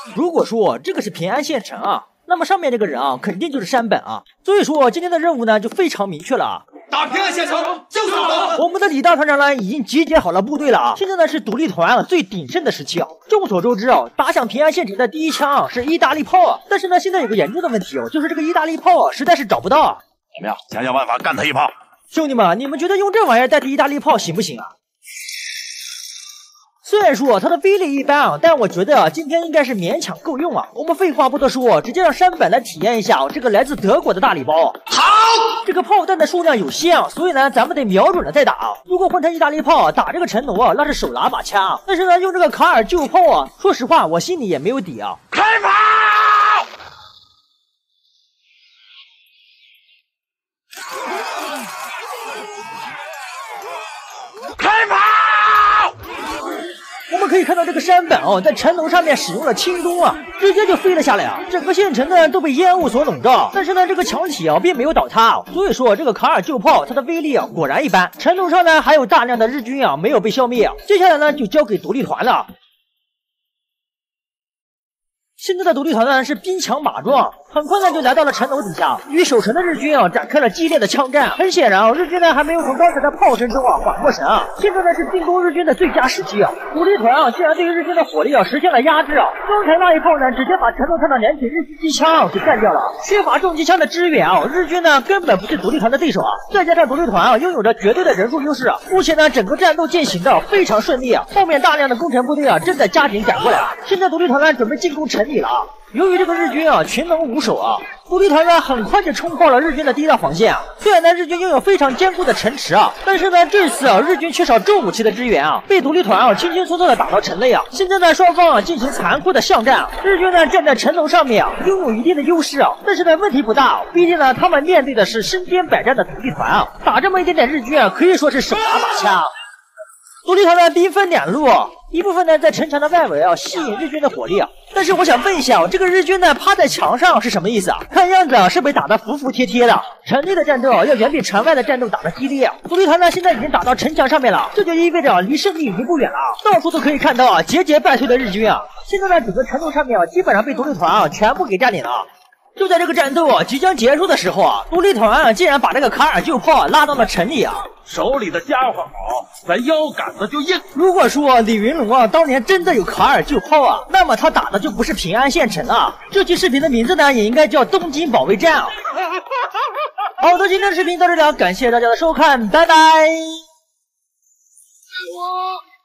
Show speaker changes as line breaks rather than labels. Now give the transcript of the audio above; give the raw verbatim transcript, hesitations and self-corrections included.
如果说这个是平安县城啊，那么上面这个人啊，肯定就是山本啊。所以说今天的任务呢就非常明确了啊。
打平安县城就是我们！
我们的李大团长呢，已经集结好了部队了啊！现在呢是独立团最鼎盛的时期啊！众所周知啊，打响平安县城的第一枪啊是意大利炮啊！但是呢，现在有个严重的问题哦，就是这个意大利炮啊实在是找不到啊！
怎么样？想想办法干他一炮！
兄弟们，你们觉得用这玩意儿代替意大利炮行不行啊？ 虽然说它的威力一般啊，但我觉得啊，今天应该是勉强够用啊。我们废话不多说，直接让山本来体验一下啊，这个来自德国的大礼包。
好，
这个炮弹的数量有限啊，所以呢，咱们得瞄准了再打啊。如果换成意大利炮打这个城楼啊，那是手拿把枪。但是呢，用这个卡尔旧炮啊，说实话，我心里也没有底啊。
开炮！ 开炮！
我们可以看到这个山本哦，在城楼上面使用了轻功啊，直接就飞了下来啊！整个县城呢都被烟雾所笼罩，但是呢，这个墙体啊并没有倒塌啊，所以说这个卡尔旧炮它的威力啊果然一般。城楼上呢还有大量的日军啊没有被消灭啊，接下来呢就交给独立团了。 现在的独立团呢是兵强马壮，很快呢就来到了城楼底下，与守城的日军啊展开了激烈的枪战。很显然啊，日军呢还没有从刚才的炮声中啊缓过神啊。现在呢是进攻日军的最佳时机啊！独立团啊竟然对于日军的火力啊实现了压制啊！刚才那一炮呢直接把城楼上的两挺日军机枪啊给干掉了。缺乏重机枪的支援啊，日军呢根本不是独立团的对手啊！再加上独立团啊拥有着绝对的人数优势啊，目前呢整个战斗进行的非常顺利啊，后面大量的工程部队啊正在加紧赶过来啊！现在独立团呢准备进攻城里了啊！ 由于这个日军啊群龙无首啊，独立团呢很快就冲破了日军的第一道防线啊。虽然呢日军拥有非常坚固的城池啊，但是呢这次啊日军缺少重武器的支援啊，被独立团啊轻轻松松的打到城内啊。现在呢双方啊进行残酷的巷战啊，日军呢站在城楼上面啊，拥有一定的优势啊，但是呢问题不大，毕竟呢他们面对的是身经百战的独立团啊，打这么一点点日军啊可以说是手拿把枪。独立团呢兵分两路。 一部分呢在城墙的外围啊吸引日军的火力啊，但是我想问一下，这个日军呢趴在墙上是什么意思啊？看样子啊是被打得服服帖帖的。城内的战斗啊要远比城外的战斗打得激烈啊。独立团呢现在已经打到城墙上面了，这就意味着离胜利已经不远了，到处都可以看到啊节节败退的日军啊。现在呢整个城楼上面啊基本上被独立团啊全部给占领了。 就在这个战斗啊即将结束的时候啊，独立团啊竟然把这个卡尔旧炮啊拉到了城里啊。
手里的家伙好，咱腰杆子就硬。
如果说李云龙啊当年真的有卡尔旧炮啊，那么他打的就不是平安县城了。这期视频的名字呢也应该叫东京保卫战啊。好的，今天的视频到这里了，感谢大家的收看，拜拜。
我。